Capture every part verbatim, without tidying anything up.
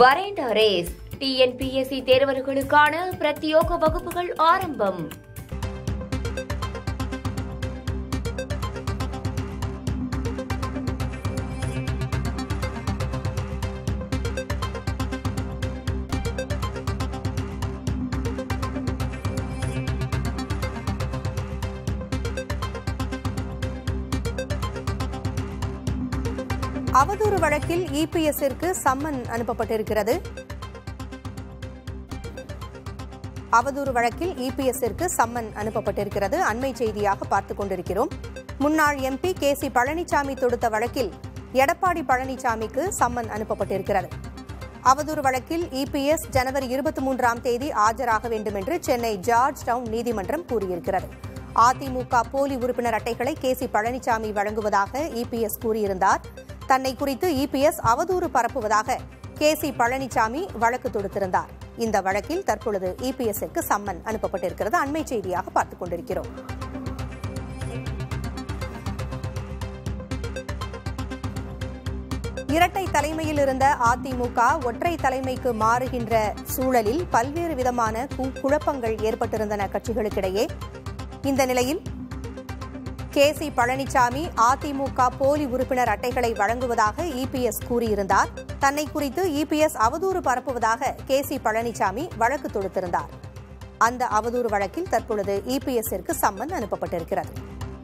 வரேண்ட race T N P S C தேர்வர்களுக்கான பிரத்யோக வகுப்புகள் ஆரம்பம். அவதூறு வழக்கில் இ பி எஸ்-ற்கு சம்மன் அனுப்பப்பட்டிருக்கிறது. அவதூறு வழக்கில் இ பி எஸ்-ற்கு சம்மன் அனுப்பப்பட்டிருக்கிறது. அண்மை செய்தியாக பார்த்துக் கொண்டிருக்கிறோம். முன்னாள் M P K C Palanisamy தொடுத்த வழக்கில் எடப்பாடி பழனிசாமிக்கு சம்மன் அனுப்பப்பட்டிருக்கிறது. அவதூறு வழக்கில் இ பி எஸ் ஜனவரி இருபத்தி மூன்றாம் தேதி ஆஜராக வேண்டும் என்று சென்னை ஜார்ஜ் டவுன் நீதிமன்றம் கூறியிருக்கிறது. அதிமுக போலி உறுப்பினர் அட்டைகளை கே சி பழனிசாமி வழங்குவதாக இ பி எஸ் கூறியிருந்தார். தன்னை குறித்து இ பி எஸ் அவதூறு பரப்புவதாக கே சி பழனிசாமி வழக்கு தொடுத்திருந்தார். இந்த வழக்கில் தற்பொழுது இ பி எஸ்-ற்கு சம்மன் அனுப்பப்பட்டிருக்கிறது. அண்மை செய்தியாக பார்த்துக் கொண்டிருக்கிறோம். இரட்டை தலைமையில் இருந்த அதிமுக ஒற்றை தலைமைக்கு மாறுகின்ற சூழலில் பல்வேறு விதமான குழப்பங்கள் ஏற்பட்டிருந்தன கட்சிகளுக்கிடையே. இந்த நிலையில் கே சி பழனிசாமி அதிமுக போலி உறுப்பினர் அட்டைகளை வழங்குவதாக இ பி எஸ் கூறியிருந்தார். தன்னை குறித்து இ பி எஸ் அவதூறு பரப்புவதாக கே சி பழனிசாமி வழக்கு தொடுத்திருந்தார். அந்த அவதூறு வழக்கில் தற்பொழுது இ பி எஸ்-ற்கு சம்மன் அனுப்பப்பட்டிருக்கிறது.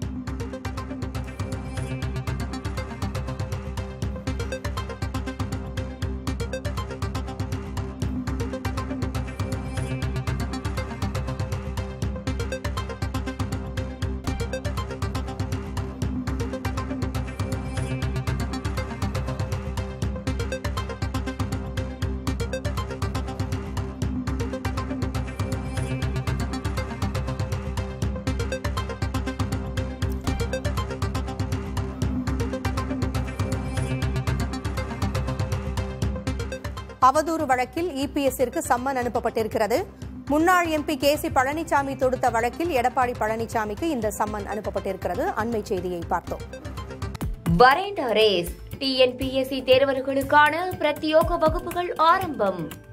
அவதூறு வழக்கில் இ பி எஸ்-ற்கு சம்மன் அனுப்பப்பட்டிருக்கிறது. முன்னாள் M P K C Palanisamy தொடுத்த வழக்கில் எடப்பாடி பழனிசாமிக்கு இந்த சம்மன் அனுப்பப்பட்டிருக்கிறது. அண்மை செய்தியை பார்த்தோம். Veranda race T N P S C தேர்வர்களுக்கான பிரத்யோக வகுப்புகள் ஆரம்பம்.